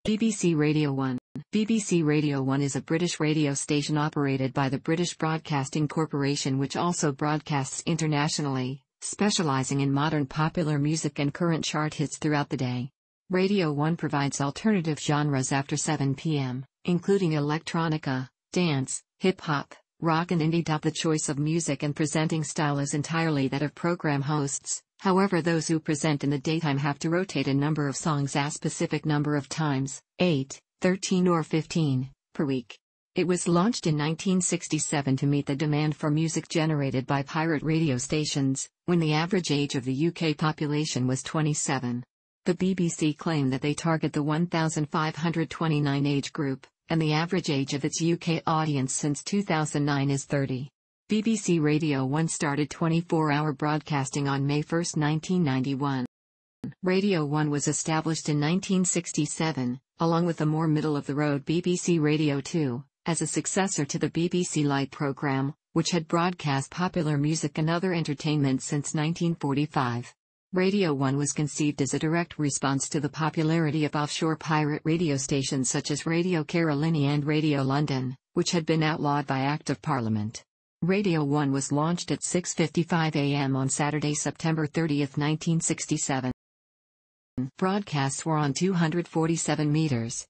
BBC Radio 1. BBC Radio 1 is a British radio station operated by the British Broadcasting Corporation, which also broadcasts internationally, specialising in modern popular music and current chart hits throughout the day. Radio 1 provides alternative genres after 7 p.m., including electronica, dance, hip-hop, rock and indie. The choice of music and presenting style is entirely that of program hosts. However, those who present in the daytime have to rotate a number of songs a specific number of times, 8, 13 or 15, per week. It was launched in 1967 to meet the demand for music generated by pirate radio stations, when the average age of the UK population was 27. The BBC claimed that they target the 1529 age group, and the average age of its UK audience since 2009 is 30. BBC Radio 1 started 24-hour broadcasting on May 1, 1991. Radio 1 was established in 1967, along with the more middle-of-the-road BBC Radio 2, as a successor to the BBC Light programme, which had broadcast popular music and other entertainment since 1945. Radio 1 was conceived as a direct response to the popularity of offshore pirate radio stations such as Radio Carolina and Radio London, which had been outlawed by Act of Parliament. Radio 1 was launched at 6:55 a.m. on Saturday, September 30, 1967. Broadcasts were on 247 meters,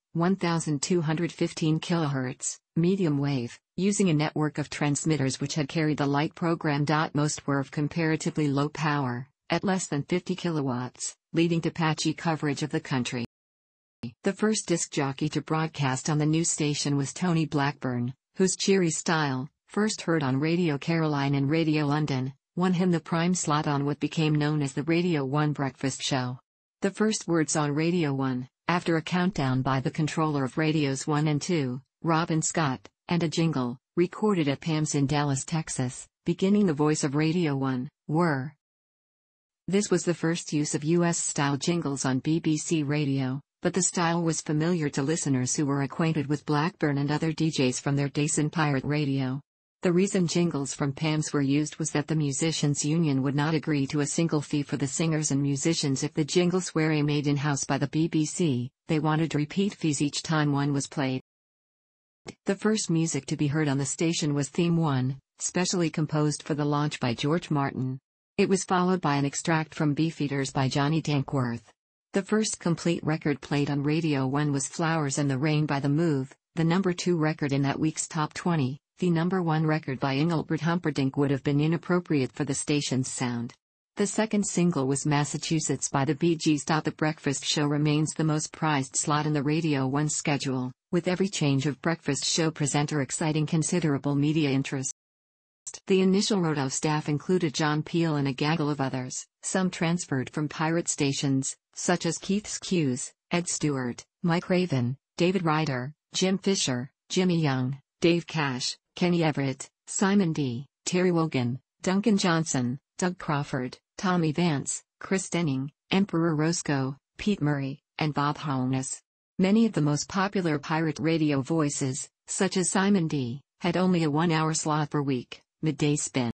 1,215 kilohertz, medium wave, using a network of transmitters which had carried the light program. Most were of comparatively low power, at less than 50 kilowatts, leading to patchy coverage of the country. The first disc jockey to broadcast on the new station was Tony Blackburn, whose cheery style, first heard on Radio Caroline and Radio London, won him the prime slot on what became known as the Radio 1 Breakfast Show. The first words on Radio 1, after a countdown by the controller of Radios 1 and 2, Robin Scott, and a jingle, recorded at Pam's in Dallas, Texas, beginning the voice of Radio 1, were. This was the first use of US-style jingles on BBC Radio, but the style was familiar to listeners who were acquainted with Blackburn and other DJs from their days in pirate radio. The reason jingles from Pam's were used was that the musicians' union would not agree to a single fee for the singers and musicians if the jingles were made in-house by the BBC. They wanted repeat fees each time one was played. The first music to be heard on the station was Theme 1, specially composed for the launch by George Martin. It was followed by an extract from Beefeaters by Johnny Dankworth. The first complete record played on Radio 1 was Flowers and the Rain by The Move, the number 2 record in that week's Top 20. The number 1 record by Engelbert Humperdinck would have been inappropriate for the station's sound. The second single was Massachusetts by the Bee Gees. The Breakfast Show remains the most prized slot in the Radio 1 schedule, with every change of breakfast show presenter exciting considerable media interest. The initial Roto staff included John Peel and a gaggle of others, some transferred from pirate stations, such as Keith Skews, Ed Stewart, Mike Raven, David Ryder, Jim Fisher, Jimmy Young, Dave Cash, Kenny Everett, Simon D., Terry Wogan, Duncan Johnson, Doug Crawford, Tommy Vance, Chris Denning, Emperor Roscoe, Pete Murray, and Bob Holness. Many of the most popular pirate radio voices, such as Simon D., had only a 1-hour slot per week, midday spin.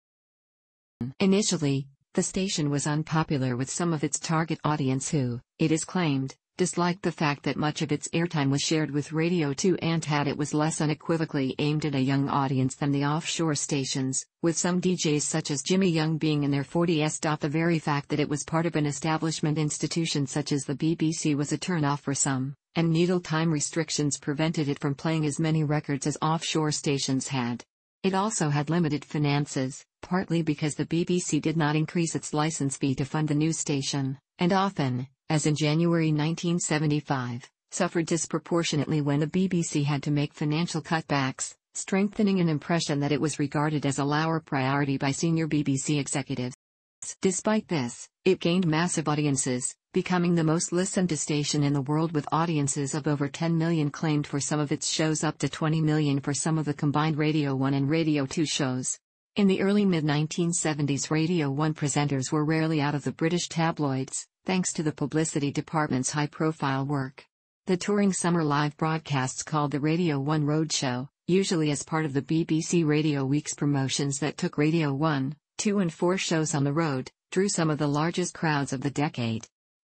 Initially, the station was unpopular with some of its target audience who, it is claimed, disliked the fact that much of its airtime was shared with Radio 2 and had it was less unequivocally aimed at a young audience than the offshore stations, with some DJs such as Jimmy Young being in their 40s. The very fact that it was part of an establishment institution such as the BBC was a turn-off for some, and needle time restrictions prevented it from playing as many records as offshore stations had. It also had limited finances, partly because the BBC did not increase its license fee to fund the new station, and often, as in January 1975, suffered disproportionately when the BBC had to make financial cutbacks, strengthening an impression that it was regarded as a lower priority by senior BBC executives. Despite this, it gained massive audiences, becoming the most listened to station in the world with audiences of over 10 million claimed for some of its shows, up to 20 million for some of the combined Radio 1 and Radio 2 shows. In the early mid-1970s, Radio 1 presenters were rarely out of the British tabloids, thanks to the publicity department's high-profile work. The touring summer live broadcasts called the Radio 1 Roadshow, usually as part of the BBC Radio Week's promotions that took Radio 1, 2 and 4 shows on the road, drew some of the largest crowds of the decade.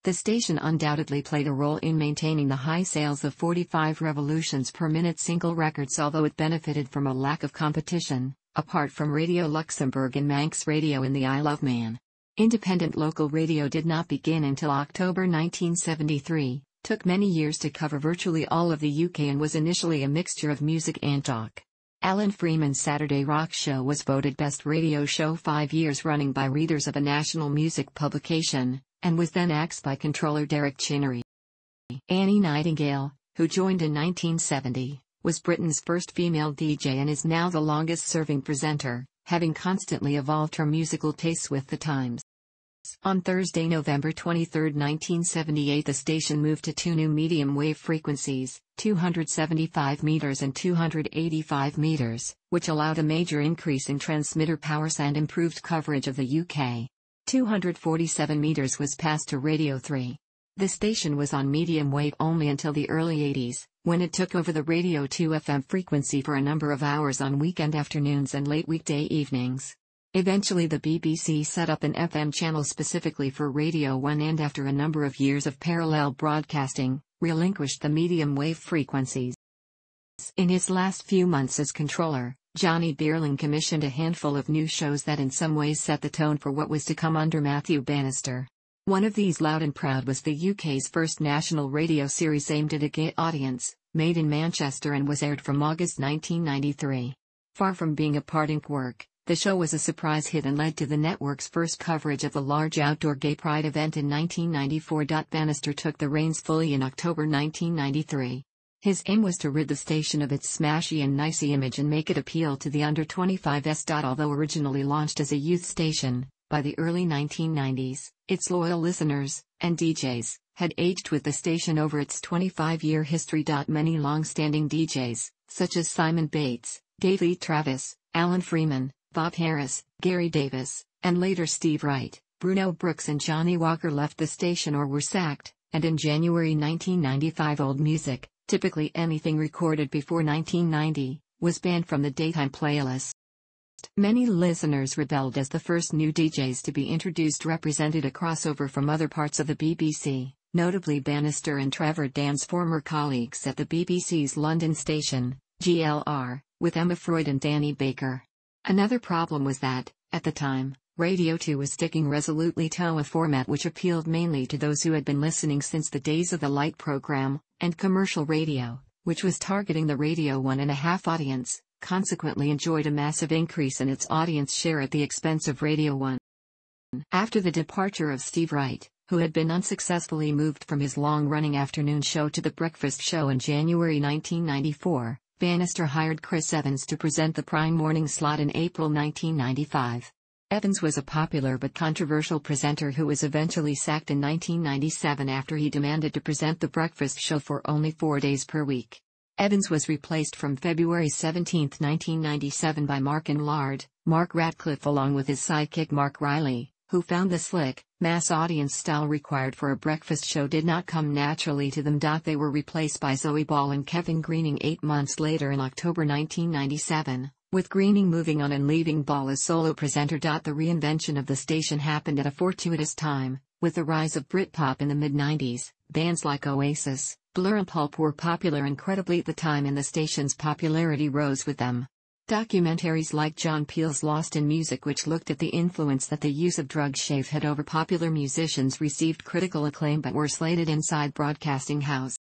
The station undoubtedly played a role in maintaining the high sales of 45 revolutions per minute single records, although it benefited from a lack of competition, apart from Radio Luxembourg and Manx Radio in the Isle of Man. Independent local radio did not begin until October 1973, took many years to cover virtually all of the UK, and was initially a mixture of music and talk. Alan Freeman's Saturday Rock Show was voted best radio show 5 years running by readers of a national music publication, and was then axed by controller Derek Chinnery. Annie Nightingale, who joined in 1970, was Britain's first female DJ and is now the longest-serving presenter, having constantly evolved her musical tastes with the times. On Thursday, November 23, 1978, the station moved to two new medium wave frequencies, 275 meters and 285 meters, which allowed a major increase in transmitter powers and improved coverage of the UK. 247 meters was passed to Radio 3. The station was on medium wave only until the early 80s, when it took over the Radio 2 FM frequency for a number of hours on weekend afternoons and late weekday evenings. Eventually the BBC set up an FM channel specifically for Radio 1 and, after a number of years of parallel broadcasting, relinquished the medium wave frequencies. In his last few months as controller, Johnny Bierling commissioned a handful of new shows that in some ways set the tone for what was to come under Matthew Bannister. One of these, Loud and Proud, was the UK's first national radio series aimed at a gay audience, made in Manchester, and was aired from August 1993. Far from being a part-Inc. work, the show was a surprise hit and led to the network's first coverage of the large outdoor gay pride event in 1994. Bannister took the reins fully in October 1993. His aim was to rid the station of its smashy and nicey image and make it appeal to the under-25s. Although originally launched as a youth station, by the early 1990s, its loyal listeners, and DJs, had aged with the station over its 25-year history. Many long-standing DJs, such as Simon Bates, Dave Lee Travis, Alan Freeman, Bob Harris, Gary Davis, and later Steve Wright, Bruno Brooks and Johnny Walker, left the station or were sacked, and in January 1995 old music, typically anything recorded before 1990, was banned from the daytime playlist. Many listeners rebelled as the first new DJs to be introduced represented a crossover from other parts of the BBC, notably Bannister and Trevor Dann's former colleagues at the BBC's London station, GLR, with Emma Freud and Danny Baker. Another problem was that, at the time, Radio 2 was sticking resolutely to a format which appealed mainly to those who had been listening since the days of the Light program, and commercial radio, which was targeting the Radio 1.5 audience, consequently enjoyed a massive increase in its audience share at the expense of Radio 1. After the departure of Steve Wright, who had been unsuccessfully moved from his long-running afternoon show to The Breakfast Show in January 1994, Bannister hired Chris Evans to present the prime morning slot in April 1995. Evans was a popular but controversial presenter who was eventually sacked in 1997 after he demanded to present The Breakfast Show for only 4 days per week. Evans was replaced from February 17, 1997 by Mark Enlard, Mark Ratcliffe, along with his sidekick Mark Riley, who found the slick, mass audience style required for a breakfast show did not come naturally to them. They were replaced by Zoe Ball and Kevin Greening 8 months later in October 1997, with Greening moving on and leaving Ball as solo presenter. The reinvention of the station happened at a fortuitous time. With the rise of Britpop in the mid-90s, bands like Oasis, Blur and Pulp were popular incredibly at the time, and the station's popularity rose with them. Documentaries like John Peel's Lost in Music, which looked at the influence that the use of drug shave had over popular musicians, received critical acclaim but were slated inside Broadcasting House.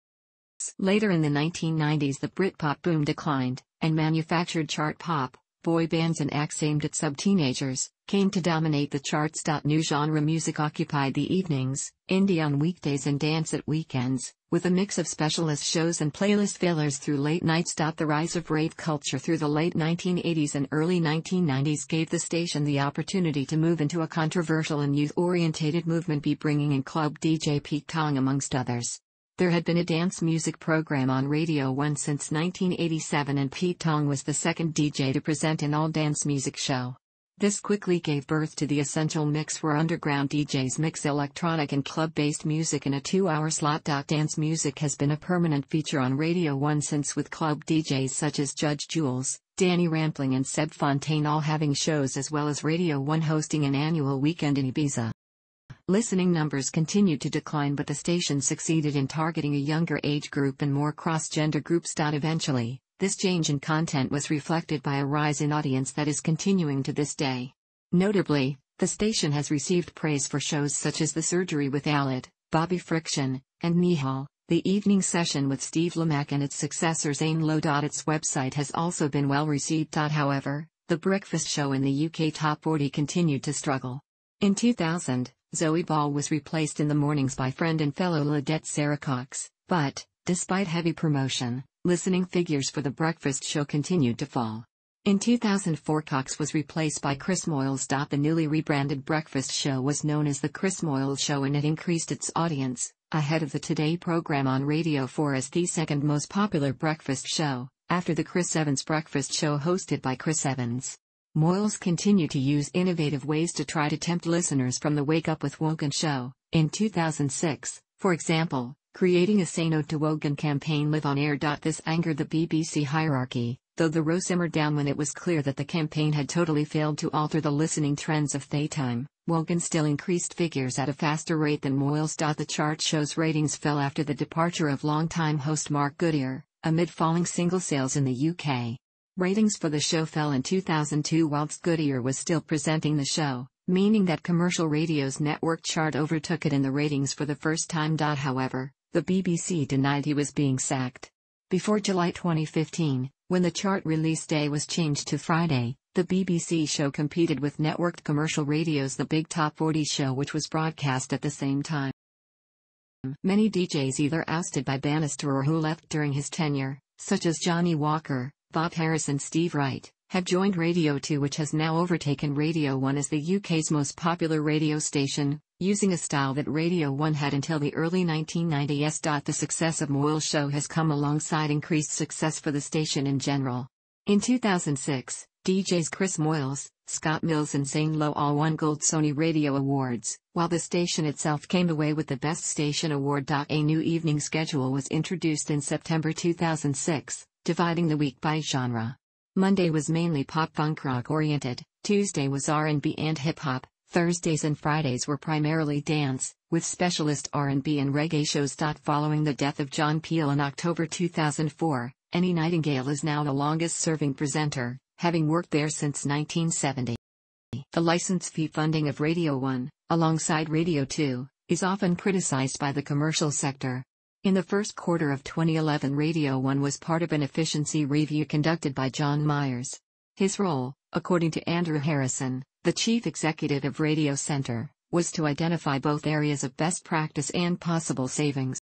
Later in the 1990s, the Britpop boom declined, and manufactured chart pop, boy bands and acts aimed at sub-teenagers, came to dominate the charts. New genre music occupied the evenings, indie on weekdays and dance at weekends, with a mix of specialist shows and playlist fillers through late nights. The rise of rave culture through the late 1980s and early 1990s gave the station the opportunity to move into a controversial and youth-orientated movement, bringing in club DJ Pete Tong amongst others. There had been a dance music program on Radio 1 since 1987, and Pete Tong was the second DJ to present an all-dance music show. This quickly gave birth to the essential mix, where underground DJs mix electronic and club-based music in a 2-hour slot. Dance music has been a permanent feature on Radio 1 since, with club DJs such as Judge Jules, Danny Rampling and Seb Fontaine all having shows, as well as Radio 1 hosting an annual weekend in Ibiza. Listening numbers continued to decline, but the station succeeded in targeting a younger age group and more cross-gender groups. Eventually, this change in content was reflected by a rise in audience that is continuing to this day. Notably, the station has received praise for shows such as The Surgery with Aled, Bobby Friction, and Nihal, The Evening Session with Steve Lamacq, and its successor Zane Lowe. Its website has also been well received. However, The Breakfast Show in the UK Top 40 continued to struggle. In 2000, Zoe Ball was replaced in the mornings by friend and fellow Ladette Sarah Cox, but, despite heavy promotion, listening figures for The Breakfast Show continued to fall. In 2004, Cox was replaced by Chris Moyles. The newly rebranded Breakfast Show was known as The Chris Moyles Show, and it increased its audience, ahead of the Today program on Radio 4 as the second most popular breakfast show, after the Chris Evans Breakfast Show hosted by Chris Evans. Moyles continued to use innovative ways to try to tempt listeners from the Wake Up with Wogan show. In 2006, for example, creating a Say No to Wogan campaign live on air. This angered the BBC hierarchy, though the row simmered down when it was clear that the campaign had totally failed to alter the listening trends of daytime. Wogan still increased figures at a faster rate than Moyles. The chart shows ratings fell after the departure of longtime host Mark Goodyear, amid falling single sales in the UK. Ratings for the show fell in 2002 whilst Goodyear was still presenting the show, meaning that commercial radio's network chart overtook it in the ratings for the first time. However, the BBC denied he was being sacked. Before July 2015, when the chart release day was changed to Friday, the BBC show competed with networked commercial radio's The Big Top 40 show, which was broadcast at the same time. Many DJs either ousted by Bannister or who left during his tenure, such as Johnny Walker, Bob Harris and Steve Wright, have joined Radio 2, which has now overtaken Radio 1 as the UK's most popular radio station, using a style that Radio 1 had until the early 1990s. The success of Moyles' show has come alongside increased success for the station in general. In 2006, DJs Chris Moyles, Scott Mills and Zane Lowe all won Gold Sony Radio Awards, while the station itself came away with the Best Station Award. A new evening schedule was introduced in September 2006, dividing the week by genre. Monday was mainly pop-punk rock oriented, Tuesday was R&B and hip-hop, Thursdays and Fridays were primarily dance, with specialist R&B and reggae shows. Following the death of John Peel in October 2004, Annie Nightingale is now the longest-serving presenter, having worked there since 1970. The license fee funding of Radio 1, alongside Radio 2, is often criticized by the commercial sector. In the first quarter of 2011, Radio 1 was part of an efficiency review conducted by John Myers. His role, according to Andrew Harrison, the chief executive of Radio Centre, was to identify both areas of best practice and possible savings.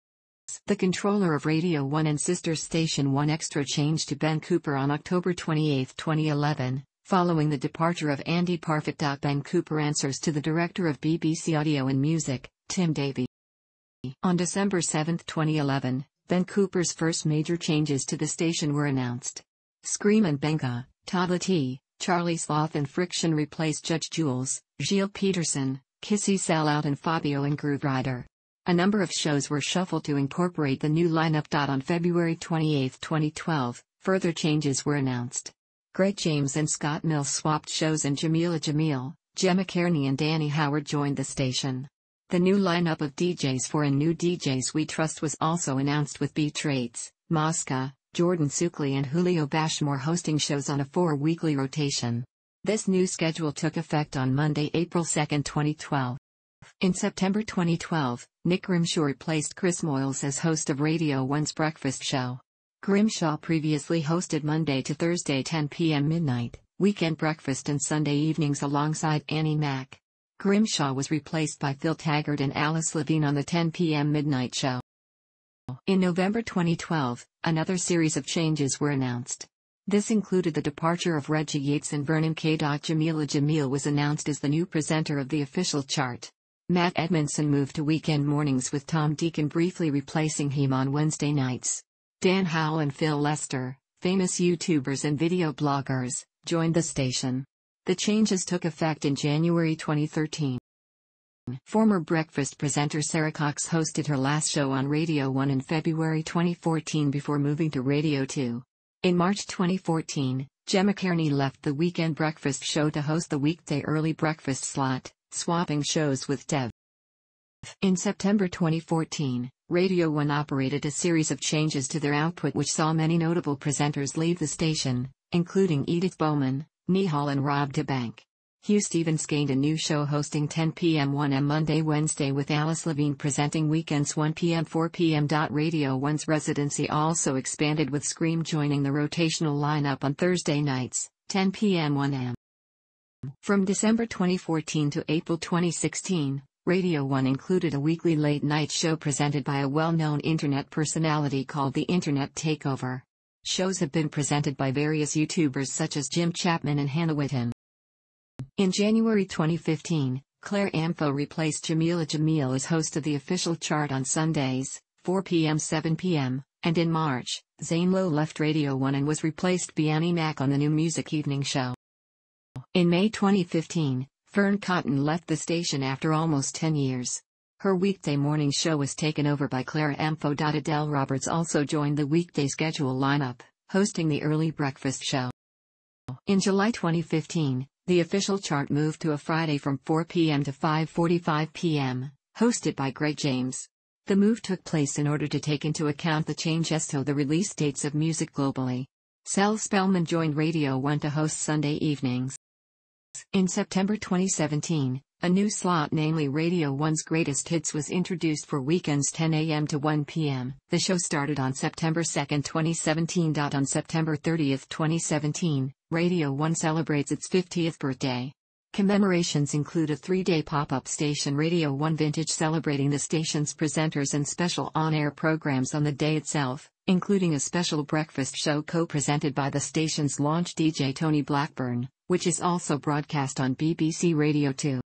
The controller of Radio 1 and sister station 1 Extra changed to Ben Cooper on October 28, 2011, following the departure of Andy Parfitt. Ben Cooper answers to the director of BBC Audio and Music, Tim Davie. On December 7, 2011, Ben Cooper's first major changes to the station were announced. Scream and Benga, Toddla T, Charlie Sloth and Friction replaced Judge Jules, Gilles Peterson, Kissy Sellout and Fabio and Groove Rider. A number of shows were shuffled to incorporate the new lineup. On February 28, 2012, further changes were announced. Greg James and Scott Mills swapped shows and Jamila Jamil, Gemma Kearney and Danny Howard joined the station. The new lineup of DJs for And New DJs We Trust was also announced, with B. Traits, Mosca, Jordan Sukley and Julio Bashmore hosting shows on a 4-weekly rotation. This new schedule took effect on Monday, April 2, 2012. In September 2012, Nick Grimshaw replaced Chris Moyles as host of Radio 1's Breakfast Show. Grimshaw previously hosted Monday to Thursday 10 p.m. midnight, weekend breakfast and Sunday evenings alongside Annie Mac. Grimshaw was replaced by Phil Taggart and Alice Levine on the 10 p.m. midnight show. In November 2012, another series of changes were announced. This included the departure of Reggie Yates and Vernon K. Jamila Jamil was announced as the new presenter of the official chart. Matt Edmondson moved to weekend mornings, with Tom Deacon briefly replacing him on Wednesday nights. Dan Howell and Phil Lester, famous YouTubers and video bloggers, joined the station. The changes took effect in January 2013. Former breakfast presenter Sarah Cox hosted her last show on Radio 1 in February 2014 before moving to Radio 2. In March 2014, Gemma Kearney left the weekend breakfast show to host the weekday early breakfast slot, swapping shows with Dev. In September 2014, Radio 1 operated a series of changes to their output which saw many notable presenters leave the station, including Edith Bowman, Nihal and Rob DeBank. Hugh Stevens gained a new show hosting 10 p.m. 1am Monday Wednesday with Alice Levine presenting weekends 1 p.m. 4 p.m. Radio 1's residency also expanded with Scream joining the rotational lineup on Thursday nights, 10 p.m. 1am. From December 2014 to April 2016, Radio 1 included a weekly late-night show presented by a well-known internet personality called The Internet Takeover. Shows have been presented by various YouTubers such as Jim Chapman and Hannah Witten. In January 2015, Claire Amfo replaced Jamila Jamil as host of the official chart on Sundays, 4 p.m. 7 p.m., and in March, Zane Lowe left Radio 1 and was replaced by Annie Mac on the New Music Evening Show. In May 2015, Fern Cotton left the station after almost 10 years. Her weekday morning show was taken over by Claire Amfo. Adele Roberts also joined the weekday schedule lineup, hosting the early breakfast show. In July 2015, the official chart moved to a Friday from 4 p.m. to 5:45 p.m., hosted by Greg James. The move took place in order to take into account the changes to the release dates of music globally. Sel Spellman joined Radio 1 to host Sunday evenings. In September 2017, a new slot, namely Radio 1's Greatest Hits, was introduced for weekends 10 a.m. to 1 p.m. The show started on September 2, 2017. On September 30, 2017, Radio 1 celebrates its 50th birthday. Commemorations include a 3-day pop-up station Radio 1 Vintage celebrating the station's presenters and special on-air programs on the day itself, including a special breakfast show co-presented by the station's launch DJ Tony Blackburn, which is also broadcast on BBC Radio 2.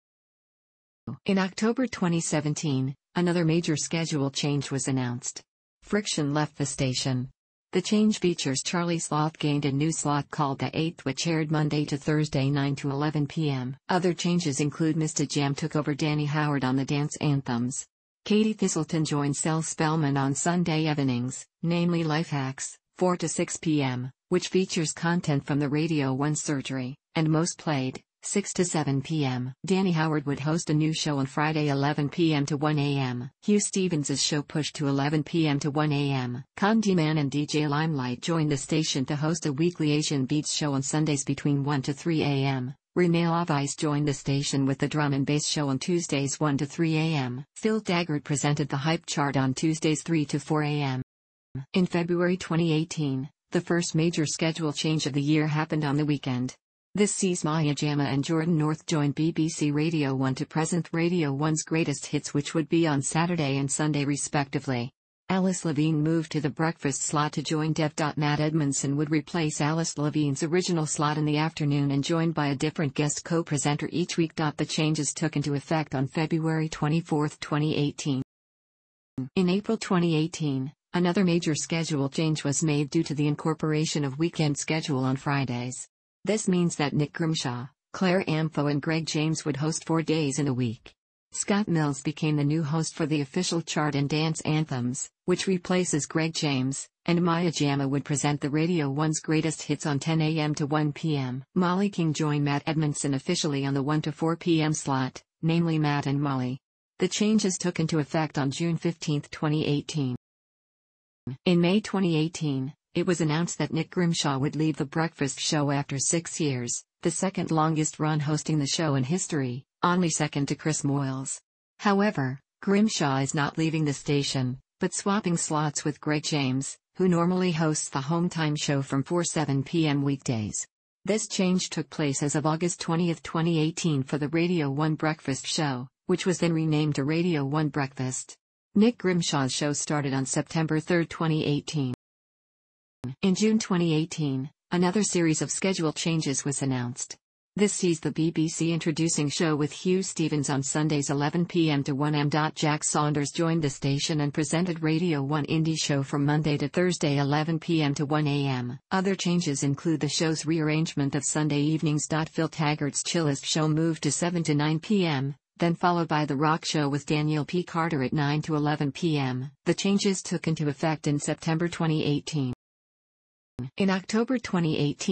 In October 2017, another major schedule change was announced. Friction left the station. The change features Charlie Sloth gained a new slot called The Eighth, which aired Monday to Thursday 9 to 11 p.m. Other changes include Mr. Jam took over Danny Howard on the dance anthems. Katie Thistleton joined Sel Spellman on Sunday evenings, namely Life Hacks, 4 to 6 p.m., which features content from the Radio 1 Surgery, and Most Played, 6 to 7 p.m. Danny Howard would host a new show on Friday 11 p.m. to 1 a.m. Hugh Stevens' show pushed to 11 p.m. to 1 a.m. Condi Man and DJ Limelight joined the station to host a weekly Asian Beats show on Sundays between 1 to 3 a.m. Renee Avice joined the station with the Drum and Bass show on Tuesdays 1 to 3 a.m. Phil Daggert presented the Hype Chart on Tuesdays 3 to 4 a.m. In February 2018, the first major schedule change of the year happened on the weekend. This sees Maya Jama and Jordan North join BBC Radio 1 to present Radio 1's Greatest Hits, which would be on Saturday and Sunday respectively. Alice Levine moved to the breakfast slot to join Dev. Matt Edmondson would replace Alice Levine's original slot in the afternoon and joined by a different guest co-presenter each week. The changes took into effect on February 24, 2018. In April 2018, another major schedule change was made due to the incorporation of weekend schedule on Fridays. This means that Nick Grimshaw, Claire Amfo and Greg James would host 4 days in a week. Scott Mills became the new host for the official chart and dance anthems, which replaces Greg James, and Maya Jama would present the Radio 1's Greatest Hits on 10 a.m. to 1 p.m. Molly King joined Matt Edmondson officially on the 1 to 4 p.m. slot, namely Matt and Molly. The changes took into effect on June 15, 2018. In May 2018, it was announced that Nick Grimshaw would leave the breakfast show after 6 years, the second longest run hosting the show in history, only second to Chris Moyles. However, Grimshaw is not leaving the station, but swapping slots with Greg James, who normally hosts the home time show from 4-7 p.m. weekdays. This change took place as of August 20, 2018 for the Radio 1 Breakfast Show, which was then renamed to Radio 1 Breakfast. Nick Grimshaw's show started on September 3, 2018. In June 2018, another series of schedule changes was announced. This sees the BBC introducing show with Hugh Stevens on Sundays 11 p.m. to 1 am. Jack Saunders joined the station and presented Radio 1 Indie Show from Monday to Thursday 11 p.m. to 1 a.m. Other changes include the show's rearrangement of Sunday evenings. Phil Taggart's Chillest show moved to 7 to 9 p.m., then followed by The Rock Show with Daniel P. Carter at 9 to 11 p.m. The changes took into effect in September 2018. In October 2018,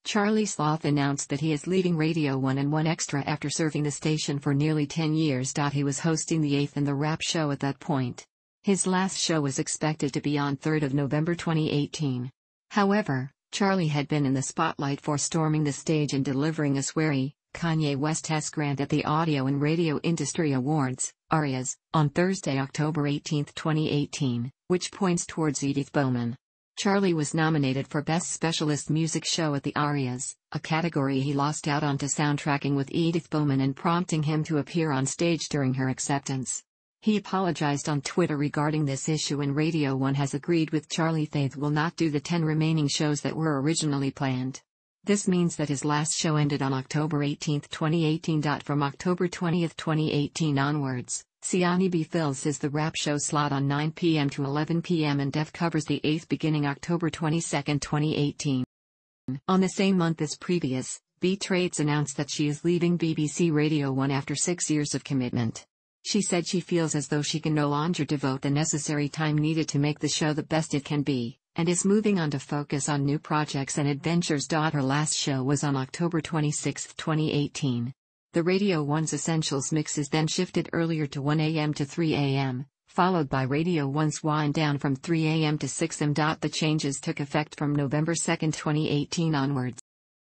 Charlie Sloth announced that he is leaving Radio 1 and 1Xtra after serving the station for nearly 10 years. He was hosting The 8th and The Rap Show at that point. His last show was expected to be on 3rd of November 2018. However, Charlie had been in the spotlight for storming the stage and delivering a sweary, Kanye West-esque grant at the Audio and Radio Industry Awards, ARIAs, on Thursday, October 18, 2018, which points towards Edith Bowman. Charlie was nominated for Best Specialist Music Show at the ARIAs, a category he lost out on to soundtracking with Edith Bowman and prompting him to appear on stage during her acceptance. He apologized on Twitter regarding this issue, and Radio 1 has agreed with Charlie Faith will not do the 10 remaining shows that were originally planned. This means that his last show ended on October 18, 2018. From October 20, 2018 onwards, Siani B fills his The Rap Show slot on 9 p.m. to 11 p.m. and Dev covers The 8th beginning October 22, 2018. On the same month as previous, B Trades announced that she is leaving BBC Radio 1 after 6 years of commitment. She said she feels as though she can no longer devote the necessary time needed to make the show the best it can be, and is moving on to focus on new projects and adventures. Her last show was on October 26, 2018. The Radio 1's Essentials mix is then shifted earlier to 1 a.m. to 3 a.m., followed by Radio 1's Wind Down from 3 a.m. to 6 a.m. The changes took effect from November 2, 2018 onwards.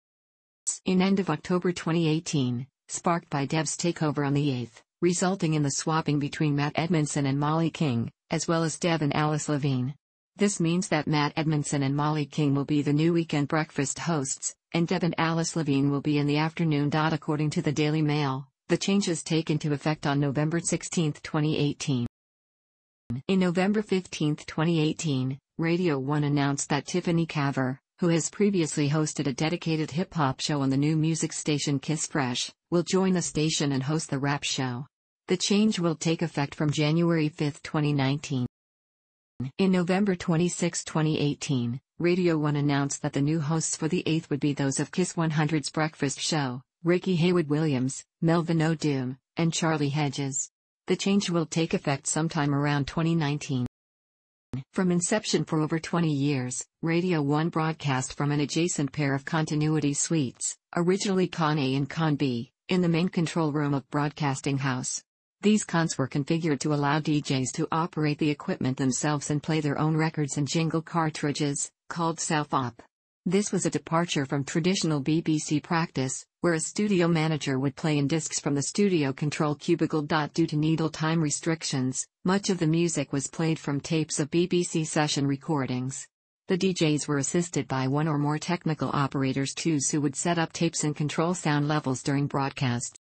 In end of October 2018, sparked by Dev's takeover on the 8th, resulting in the swapping between Matt Edmondson and Molly King, as well as Dev and Alice Levine. This means that Matt Edmondson and Molly King will be the new weekend breakfast hosts, and Dev and Alice Levine will be in the afternoon. According to the Daily Mail, the changes take into effect on November 16, 2018. In November 15, 2018, Radio 1 announced that Tiffany Carver, who has previously hosted a dedicated hip-hop show on the new music station Kiss Fresh, will join the station and host The Rap Show. The change will take effect from January 5, 2019. In November 26, 2018, Radio 1 announced that the new hosts for the 8th would be those of Kiss 100's Breakfast Show, Ricky Haywood-Williams, Melvin O'Doom, and Charlie Hedges. The change will take effect sometime around 2019. From inception for over 20 years, Radio 1 broadcast from an adjacent pair of continuity suites, originally Con A and Con B, in the main control room of Broadcasting House. These cons were configured to allow DJs to operate the equipment themselves and play their own records and jingle cartridges, called self-op. This was a departure from traditional BBC practice, where a studio manager would play in discs from the studio control cubicle. Due to needle time restrictions, much of the music was played from tapes of BBC session recordings. The DJs were assisted by one or more technical operators who would set up tapes and control sound levels during broadcast.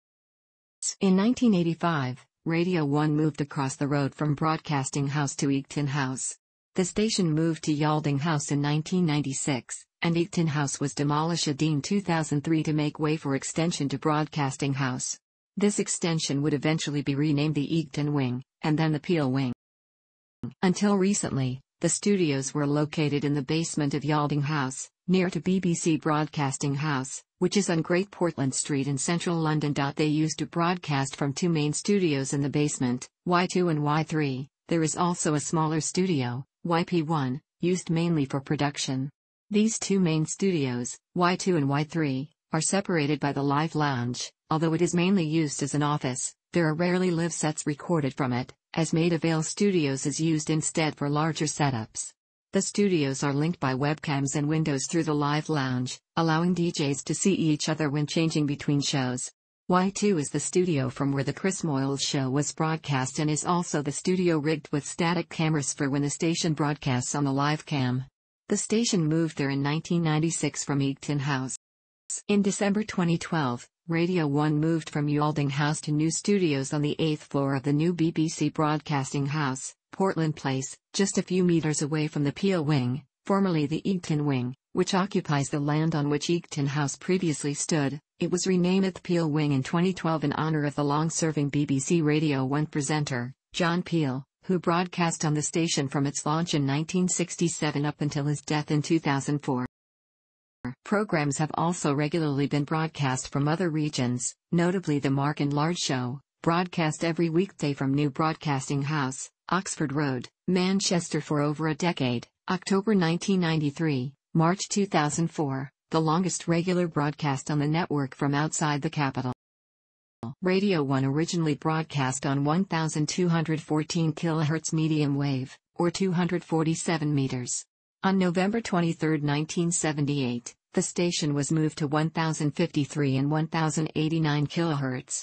In 1985, Radio 1 moved across the road from Broadcasting House to Eagton House. The station moved to Yalding House in 1996, and Eagton House was demolished in 2003 to make way for extension to Broadcasting House. This extension would eventually be renamed the Eagton Wing, and then the Peel Wing. Until recently, the studios were located in the basement of Yalding House, near to BBC Broadcasting House, which is on Great Portland Street in central London. They used to broadcast from two main studios in the basement, Y2 and Y3. There is also a smaller studio, YP1, used mainly for production. These two main studios, Y2 and Y3, are separated by the live lounge. Although it is mainly used as an office, there are rarely live sets recorded from it, as Maida Vale Studios is used instead for larger setups. The studios are linked by webcams and windows through the live lounge, allowing DJs to see each other when changing between shows. Y2 is the studio from where the Chris Moyles show was broadcast and is also the studio rigged with static cameras for when the station broadcasts on the live cam. The station moved there in 1996 from Eagton House. In December 2012, Radio 1 moved from Yalding House to new studios on the 8th floor of the new BBC Broadcasting House, Portland Place, just a few meters away from the Peel Wing, formerly the Eagton Wing, which occupies the land on which Eagton House previously stood. It was renamed the Peel Wing in 2012 in honor of the long-serving BBC Radio 1 presenter, John Peel, who broadcast on the station from its launch in 1967 up until his death in 2004. Programs have also regularly been broadcast from other regions, notably the Mark and Lard Show, broadcast every weekday from New Broadcasting House, Oxford Road, Manchester for over a decade, October 1993, March 2004, the longest regular broadcast on the network from outside the capital. Radio 1 originally broadcast on 1214 kHz medium wave, or 247 meters. On November 23, 1978, the station was moved to 1053 and 1089 kHz,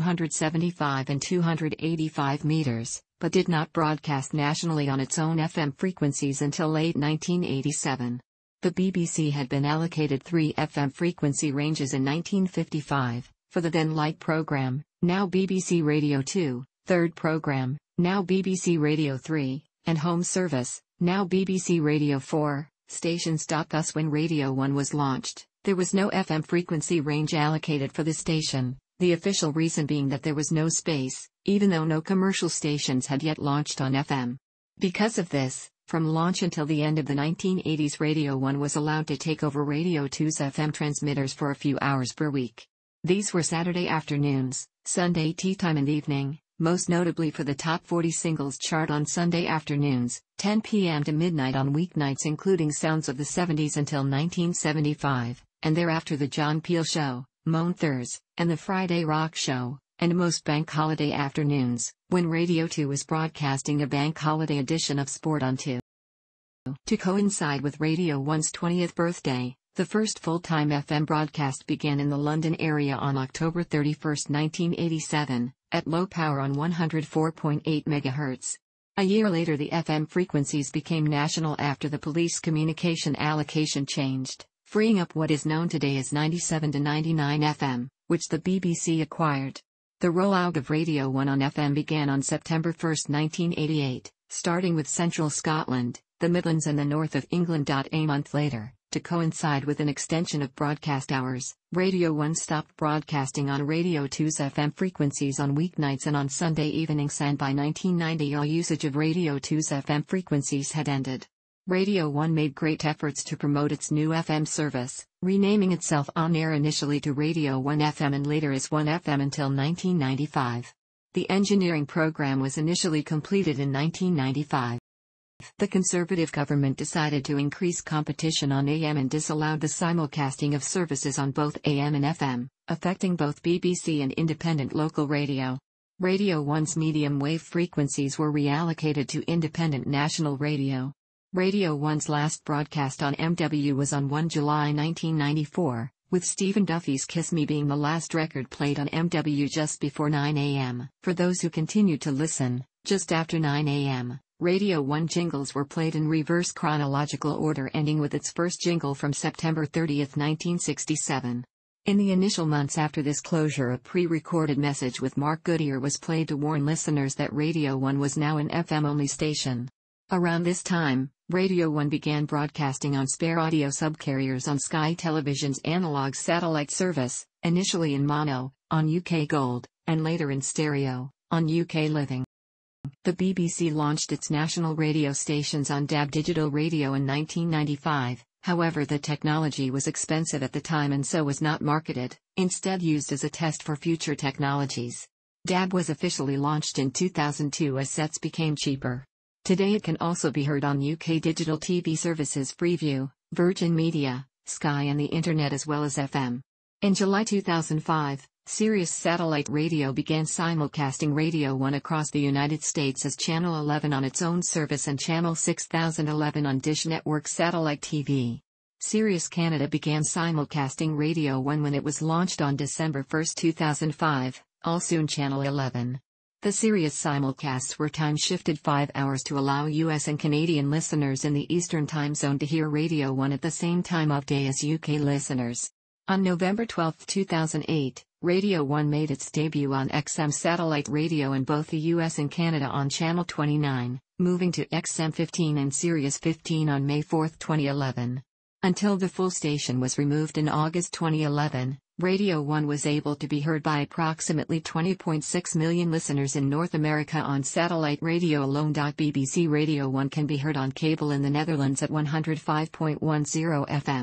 275 and 285 meters, but did not broadcast nationally on its own FM frequencies until late 1987. The BBC had been allocated 3 FM frequency ranges in 1955, for the then Light programme, now BBC Radio 2, Third programme, now BBC Radio 3, and Home Service, now BBC Radio 4, stations. Thus when Radio 1 was launched, there was no FM frequency range allocated for the station, the official reason being that there was no space, even though no commercial stations had yet launched on FM. Because of this, from launch until the end of the 1980s, Radio 1 was allowed to take over Radio 2's FM transmitters for a few hours per week. These were Saturday afternoons, Sunday tea time and evening, most notably for the Top 40 Singles chart on Sunday afternoons, 10 p.m. to midnight on weeknights, including sounds of the 70s until 1975, and thereafter the John Peel Show, Moan Thurs, and the Friday Rock Show, and most bank holiday afternoons, when Radio 2 was broadcasting a bank holiday edition of Sport on 2. To coincide with Radio 1's 20th birthday, the first full-time FM broadcast began in the London area on October 31, 1987, at low power on 104.8 MHz. A year later the FM frequencies became national after the police communication allocation changed, freeing up what is known today as 97 to 99 FM, which the BBC acquired. The rollout of Radio 1 on FM began on September 1, 1988, starting with Central Scotland, the Midlands and the north of England. A month later, to coincide with an extension of broadcast hours, Radio 1 stopped broadcasting on Radio 2's FM frequencies on weeknights and on Sunday evenings, and by 1990 all usage of Radio 2's FM frequencies had ended. Radio 1 made great efforts to promote its new FM service, renaming itself on-air initially to Radio 1 FM and later as 1 FM until 1995. The engineering program was initially completed in 1995. The Conservative government decided to increase competition on AM and disallowed the simulcasting of services on both AM and FM, affecting both BBC and independent local radio. Radio 1's medium wave frequencies were reallocated to independent national radio. Radio 1's last broadcast on MW was on 1 July 1994, with Stephen Duffy's Kiss Me being the last record played on MW just before 9 a.m. For those who continued to listen, just after 9 a.m., Radio 1 jingles were played in reverse chronological order, ending with its first jingle from September 30, 1967. In the initial months after this closure, a pre-recorded message with Mark Goodyear was played to warn listeners that Radio 1 was now an FM-only station. Around this time, Radio 1 began broadcasting on spare audio subcarriers on Sky Television's analog satellite service, initially in mono, on UK Gold, and later in stereo, on UK Living. The BBC launched its national radio stations on DAB digital radio in 1995, however the technology was expensive at the time and so was not marketed, instead used as a test for future technologies. DAB was officially launched in 2002 as sets became cheaper. Today it can also be heard on UK digital TV services Freeview, Virgin Media, Sky and the Internet, as well as FM. In July 2005, Sirius Satellite Radio began simulcasting Radio 1 across the United States as Channel 11 on its own service and Channel 6011 on Dish Network Satellite TV. Sirius Canada began simulcasting Radio 1 when it was launched on December 1, 2005, all soon Channel 11. The Sirius simulcasts were time-shifted 5 hours to allow US and Canadian listeners in the Eastern Time Zone to hear Radio 1 at the same time of day as UK listeners. On November 12, 2008, Radio 1 made its debut on XM satellite radio in both the US and Canada on Channel 29, moving to XM 15 and Sirius 15 on May 4, 2011. Until the full station was removed in August 2011, Radio 1 was able to be heard by approximately 20.6 million listeners in North America on satellite radio alone. BBC Radio 1 can be heard on cable in the Netherlands at 105.10 FM.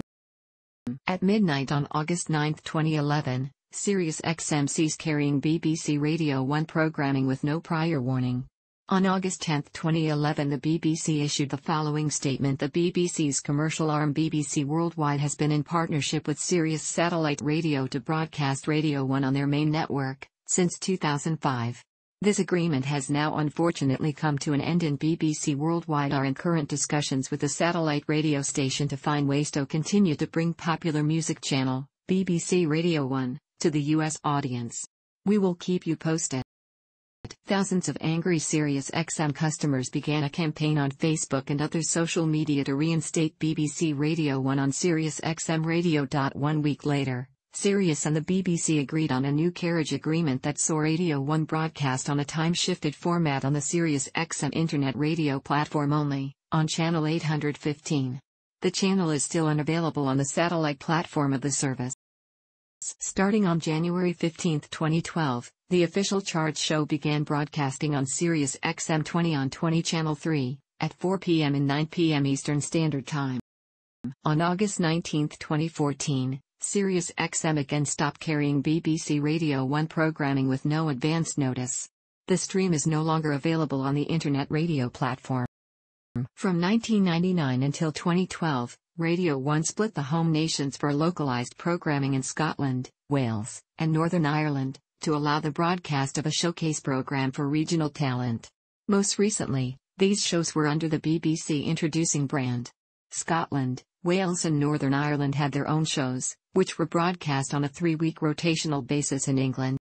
At midnight on August 9, 2011, Sirius XM ceased carrying BBC Radio 1 programming with no prior warning. On August 10, 2011, the BBC issued the following statement: the BBC's commercial arm BBC Worldwide has been in partnership with Sirius Satellite Radio to broadcast Radio 1 on their main network since 2005. This agreement has now unfortunately come to an end, and BBC Worldwide are in current discussions with the satellite radio station to find ways to continue to bring popular music channel, BBC Radio 1, to the US audience. We will keep you posted. Thousands of angry SiriusXM customers began a campaign on Facebook and other social media to reinstate BBC Radio 1 on SiriusXM Radio. 1 week later, Sirius and the BBC agreed on a new carriage agreement that saw Radio 1 broadcast on a time-shifted format on the SiriusXM internet radio platform only, on channel 815. The channel is still unavailable on the satellite platform of the service. Starting on January 15, 2012, the official charge show began broadcasting on SiriusXM 20 on 20 Channel 3, at 4 p.m. and 9 p.m. Eastern Standard Time. On August 19, 2014, SiriusXM again stopped carrying BBC Radio 1 programming with no advance notice. The stream is no longer available on the internet radio platform. From 1999 until 2012, Radio 1 split the home nations for localized programming in Scotland, Wales, and Northern Ireland, to allow the broadcast of a showcase program for regional talent. Most recently, these shows were under the BBC Introducing brand. Scotland, Wales and Northern Ireland had their own shows, which were broadcast on a 3-week rotational basis in England.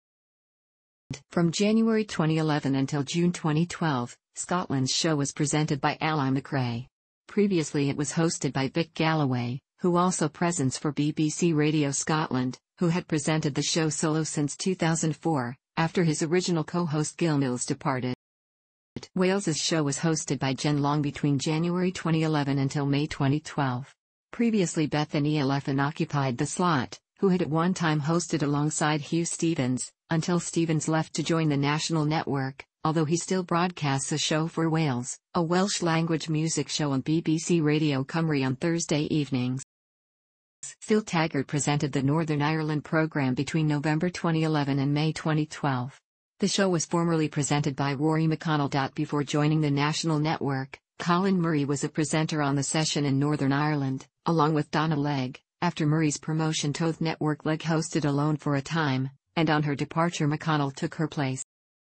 From January 2011 until June 2012, Scotland's show was presented by Ally McRae. Previously it was hosted by Vic Galloway, who also presents for BBC Radio Scotland, who had presented the show solo since 2004, after his original co-host Gil Mills departed. Wales's show was hosted by Jen Long between January 2011 until May 2012. Previously Bethany Elephant occupied the slot, who had at one time hosted alongside Hugh Stevens, until Stevens left to join the national network, although he still broadcasts a show for Wales, a Welsh-language music show on BBC Radio Cymru on Thursday evenings. Phil Taggart presented the Northern Ireland programme between November 2011 and May 2012. The show was formerly presented by Rory McConnell. Before joining the national network, Colin Murray was a presenter on the session in Northern Ireland, along with Donna Legg. After Murray's promotion to the network, Legg hosted alone for a time, and on her departure McConnell took her place.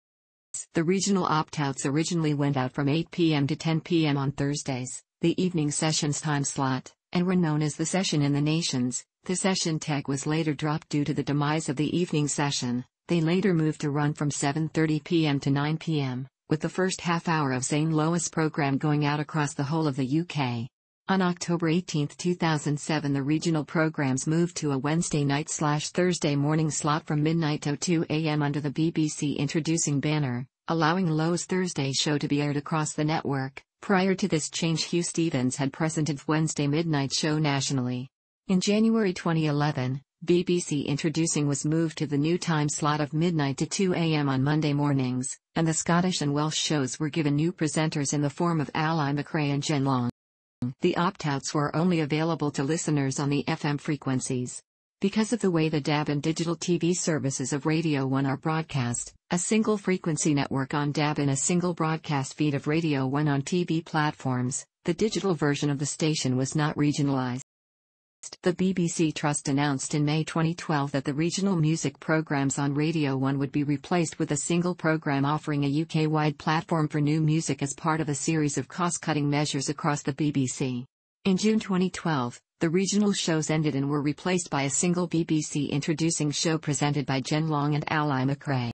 The regional opt-outs originally went out from 8 p.m. to 10 p.m. on Thursdays, the evening session's time slot, and were known as the Session in the Nations. The session tag was later dropped due to the demise of the evening session. They later moved to run from 7:30 p.m. to 9 p.m., with the first half hour of Zane Lowe's program going out across the whole of the UK. On October 18, 2007, the regional programs moved to a Wednesday night/Thursday morning slot from midnight to 2 a.m. under the BBC Introducing banner, allowing Lowe's Thursday show to be aired across the network. Prior to this change, Hugh Stevens had presented Wednesday midnight show nationally. In January 2011, BBC Introducing was moved to the new time slot of midnight to 2 a.m. on Monday mornings, and the Scottish and Welsh shows were given new presenters in the form of Ally McRae and Jen Long. The opt-outs were only available to listeners on the FM frequencies. Because of the way the DAB and digital TV services of Radio 1 are broadcast, a single frequency network on DAB and a single broadcast feed of Radio 1 on TV platforms, the digital version of the station was not regionalized. The BBC Trust announced in May 2012 that the regional music programs on Radio 1 would be replaced with a single program offering a UK-wide platform for new music as part of a series of cost-cutting measures across the BBC. In June 2012, the regional shows ended and were replaced by a single BBC Introducing show presented by Jen Long and Ally McRae.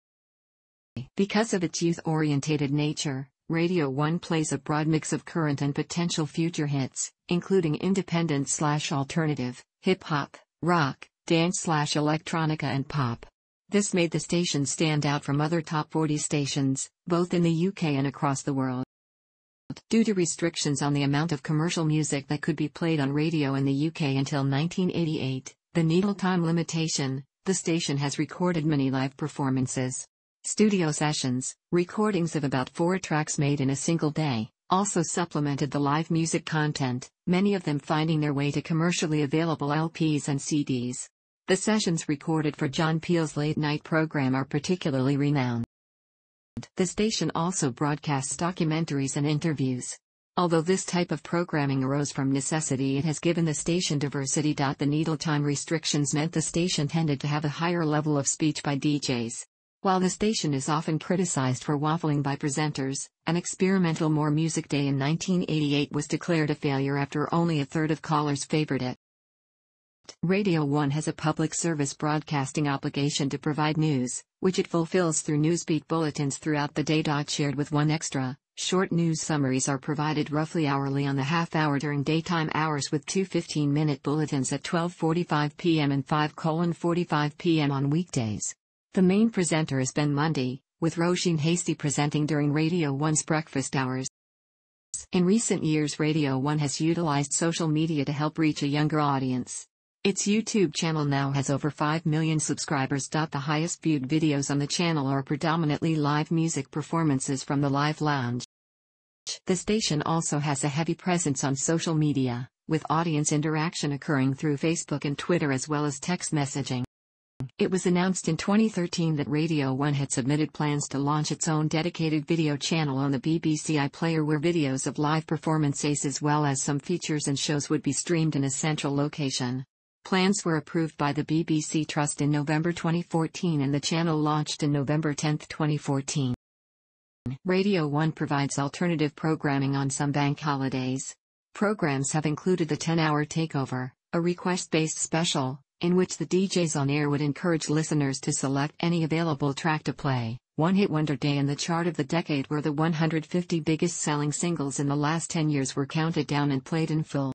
Because of its youth-orientated nature, Radio 1 plays a broad mix of current and potential future hits, including independent/alternative, hip-hop, rock, dance/electronica and pop. This made the station stand out from other top 40 stations, both in the UK and across the world. Due to restrictions on the amount of commercial music that could be played on radio in the UK until 1988, the needle time limitation, the station has recorded many live performances. Studio sessions, recordings of about 4 tracks made in a single day, also supplemented the live music content, many of them finding their way to commercially available LPs and CDs. The sessions recorded for John Peel's late-night program are particularly renowned. The station also broadcasts documentaries and interviews. Although this type of programming arose from necessity, it has given the station diversity. The needle time restrictions meant the station tended to have a higher level of speech by DJs. While the station is often criticized for waffling by presenters, an experimental More Music Day in 1988 was declared a failure after only a third of callers favored it. Radio 1 has a public service broadcasting obligation to provide news, which it fulfills through Newsbeat bulletins throughout the day. Shared with One Extra, short news summaries are provided roughly hourly on the half-hour during daytime hours, with two 15-minute bulletins at 12:45 p.m. and 5:45 p.m. on weekdays. The main presenter is Ben Mundy, with Roisin Hasty presenting during Radio 1's breakfast hours. In recent years, Radio 1 has utilized social media to help reach a younger audience. Its YouTube channel now has over 5 million subscribers. The highest viewed videos on the channel are predominantly live music performances from the Live Lounge. The station also has a heavy presence on social media, with audience interaction occurring through Facebook and Twitter as well as text messaging. It was announced in 2013 that Radio 1 had submitted plans to launch its own dedicated video channel on the BBC iPlayer, where videos of live performances as well as some features and shows would be streamed in a central location. Plans were approved by the BBC Trust in November 2014 and the channel launched in November 10, 2014. Radio 1 provides alternative programming on some bank holidays. Programs have included the 10-hour Takeover, a request-based special, in which the DJs on air would encourage listeners to select any available track to play. One Hit Wonder Day and the Chart of the Decade, where the 150 biggest selling singles in the last 10 years were counted down and played in full.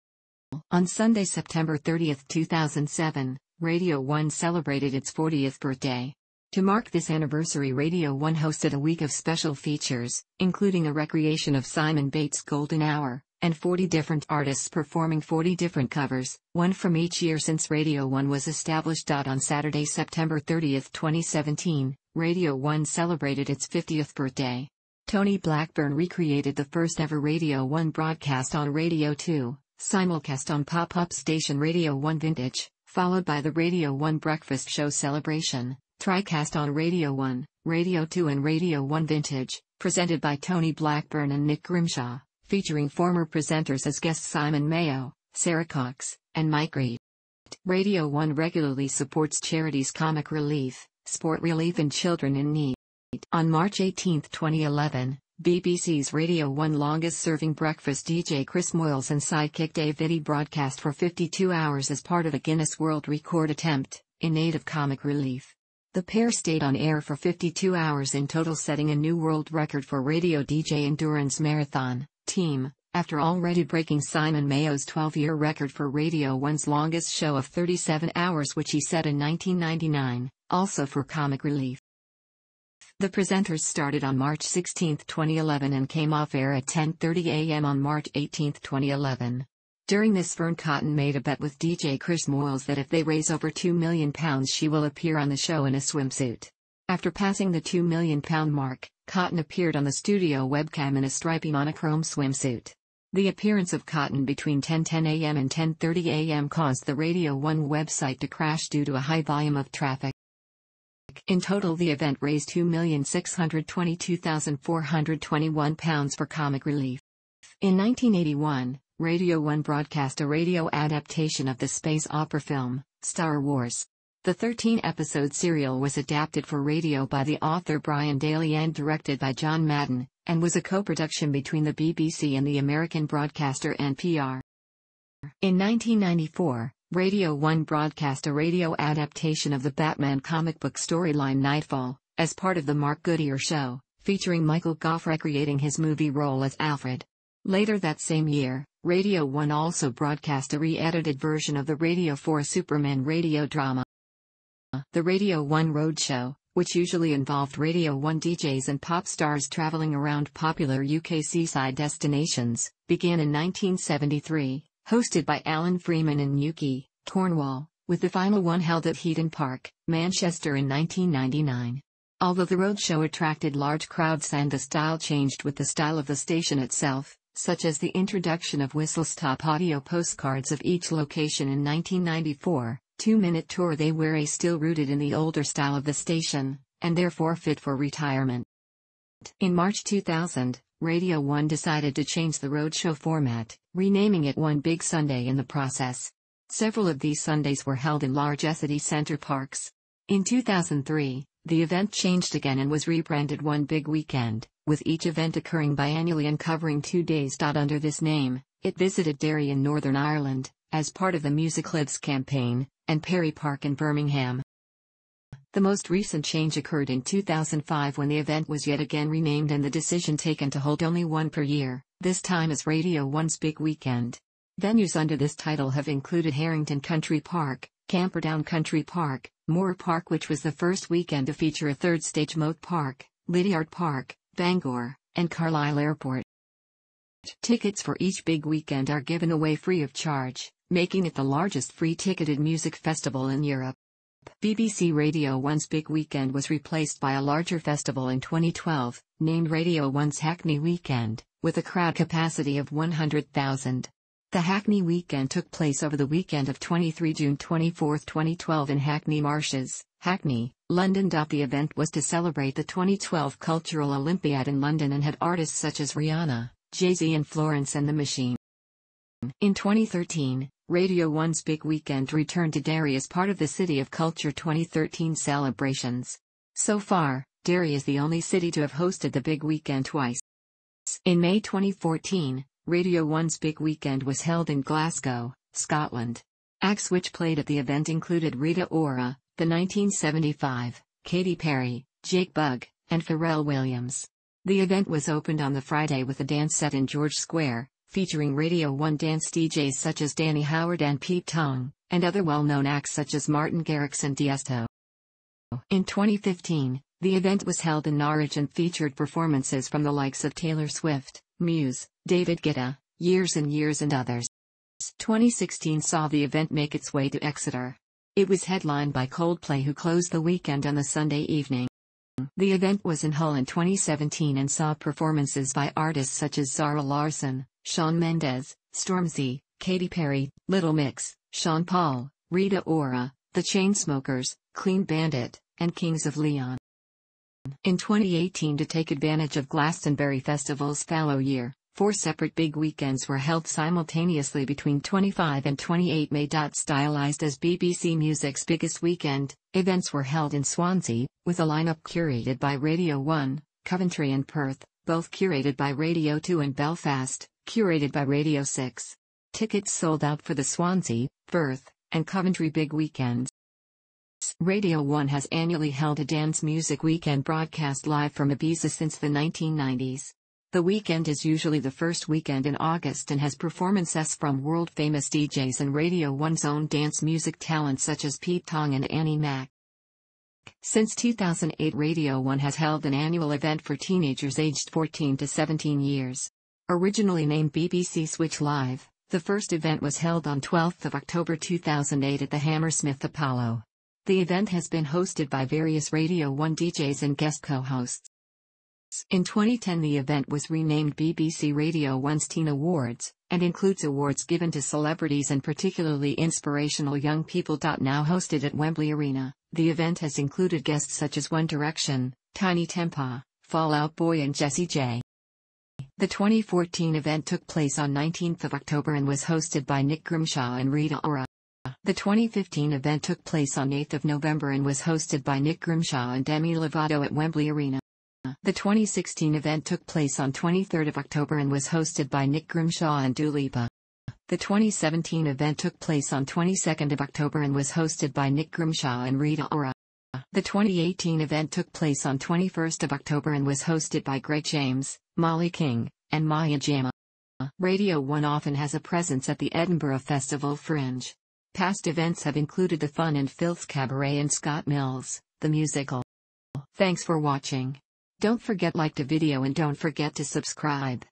On Sunday, September 30, 2007, Radio 1 celebrated its 40th birthday. To mark this anniversary, Radio 1 hosted a week of special features, including a recreation of Simon Bates' Golden Hour, and 40 different artists performing 40 different covers, one from each year since Radio 1 was established. On Saturday, September 30, 2017, Radio 1 celebrated its 50th birthday. Tony Blackburn recreated the first ever Radio 1 broadcast on Radio 2, simulcast on pop-up station Radio 1 Vintage, followed by the Radio 1 Breakfast Show Celebration, TriCast on Radio 1, Radio 2 and Radio 1 Vintage, presented by Tony Blackburn and Nick Grimshaw, featuring former presenters as guests Simon Mayo, Sarah Cox, and Mike Reed. Radio 1 regularly supports charities Comic Relief, Sport Relief and Children in Need. On March 18, 2011, BBC's Radio 1 longest-serving breakfast DJ Chris Moyles and sidekick Dave Vitti broadcast for 52 hours as part of a Guinness World Record attempt, in aid of Comic Relief. The pair stayed on air for 52 hours in total, setting a new world record for radio DJ endurance marathon team, after already breaking Simon Mayo's 12-year record for Radio 1's longest show of 37 hours, which he set in 1999, also for Comic Relief. The presenters started on March 16, 2011 and came off air at 10:30 a.m. on March 18, 2011. During this, Fern Cotton made a bet with DJ Chris Moyles that if they raise over £2 million, she will appear on the show in a swimsuit. After passing the £2 million mark, Cotton appeared on the studio webcam in a stripy monochrome swimsuit. The appearance of Cotton between 10:10 a.m. and 10:30 a.m. caused the Radio 1 website to crash due to a high volume of traffic. In total, the event raised £2,622,421 for Comic Relief. In 1981, Radio 1 broadcast a radio adaptation of the space opera film, Star Wars. The 13-episode serial was adapted for radio by the author Brian Daley and directed by John Madden, and was a co-production between the BBC and the American broadcaster NPR. In 1994, Radio 1 broadcast a radio adaptation of the Batman comic book storyline Nightfall, as part of the Mark Goodyear Show, featuring Michael Gough recreating his movie role as Alfred. Later that same year, Radio 1 also broadcast a re-edited version of the Radio 4 Superman radio drama. The Radio 1 Roadshow, which usually involved Radio 1 DJs and pop stars traveling around popular UK seaside destinations, began in 1973, hosted by Alan Freeman in Newquay, Cornwall, with the final one held at Heaton Park, Manchester in 1999. Although the roadshow attracted large crowds and the style changed with the style of the station itself, such as the introduction of whistle-stop audio postcards of each location in 1994, 2-minute tour, they were still rooted in the older style of the station, and therefore fit for retirement. In March 2000, Radio 1 decided to change the roadshow format, renaming it One Big Sunday in the process. Several of these Sundays were held in large city center parks. In 2003, the event changed again and was rebranded One Big Weekend, with each event occurring biannually and covering 2 days. Under this name, it visited Derry in Northern Ireland, as part of the Music Lives campaign, and Perry Park in Birmingham. The most recent change occurred in 2005 when the event was yet again renamed and the decision taken to hold only one per year, this time as Radio 1's Big Weekend. Venues under this title have included Harrington Country Park, Camperdown Country Park, Moore Park, which was the first weekend to feature a third stage, Moat Park, Lydiard Park, Bangor, and Carlisle Airport. Tickets for each Big Weekend are given away free of charge, making it the largest free-ticketed music festival in Europe. BBC Radio 1's Big Weekend was replaced by a larger festival in 2012, named Radio 1's Hackney Weekend, with a crowd capacity of 100,000. The Hackney Weekend took place over the weekend of 23 June 24, 2012 in Hackney Marshes, Hackney, London. The event was to celebrate the 2012 Cultural Olympiad in London and had artists such as Rihanna, Jay-Z and Florence and the Machine. In 2013, Radio 1's Big Weekend returned to Derry as part of the City of Culture 2013 celebrations. So far, Derry is the only city to have hosted the Big Weekend twice. In May 2014, Radio 1's Big Weekend was held in Glasgow, Scotland. Acts which played at the event included Rita Ora, The 1975, Katy Perry, Jake Bugg, and Pharrell Williams. The event was opened on the Friday with a dance set in George Square, featuring Radio 1 dance DJs such as Danny Howard and Pete Tong, and other well-known acts such as Martin Garrix and Tiesto. In 2015, the event was held in Norwich and featured performances from the likes of Taylor Swift, Muse, David Guetta, Years and Years and others. 2016 saw the event make its way to Exeter. It was headlined by Coldplay, who closed the weekend on the Sunday evening. The event was in Hull in 2017 and saw performances by artists such as Zara Larsson, Shawn Mendes, Stormzy, Katy Perry, Little Mix, Sean Paul, Rita Ora, The Chainsmokers, Clean Bandit, and Kings of Leon. In 2018, to take advantage of Glastonbury Festival's fallow year, 4 separate big weekends were held simultaneously between 25 and 28 May. Stylized as BBC Music's biggest weekend, events were held in Swansea, with a lineup curated by Radio 1, Coventry and Perth, both curated by Radio 2, and Belfast, curated by Radio 6. Tickets sold out for the Swansea, Perth, and Coventry Big Weekends. Radio 1 has annually held a dance music weekend broadcast live from Ibiza since the 1990s. The weekend is usually the first weekend in August and has performances from world-famous DJs and Radio 1's own dance music talents such as Pete Tong and Annie Mac. Since 2008, Radio 1 has held an annual event for teenagers aged 14 to 17 years. Originally named BBC Switch Live, the first event was held on 12 October 2008 at the Hammersmith Apollo. The event has been hosted by various Radio 1 DJs and guest co-hosts. In 2010, the event was renamed BBC Radio 1's Teen Awards, and includes awards given to celebrities and particularly inspirational young people. Now hosted at Wembley Arena, the event has included guests such as One Direction, Tiny Tempa, Fall Out Boy and Jessie J. The 2014 event took place on 19 October and was hosted by Nick Grimshaw and Rita Ora. The 2015 event took place on 8 November and was hosted by Nick Grimshaw and Demi Lovato at Wembley Arena. The 2016 event took place on 23 October and was hosted by Nick Grimshaw and Dua Lipa. The 2017 event took place on 22 October and was hosted by Nick Grimshaw and Rita Ora. The 2018 event took place on 21 October and was hosted by Greg James, Molly King, and Maya Jama. Radio 1 often has a presence at the Edinburgh Festival Fringe. Past events have included the Fun and Filth Cabaret and Scott Mills, the musical. Thanks for watching. Don't forget like the video and don't forget to subscribe.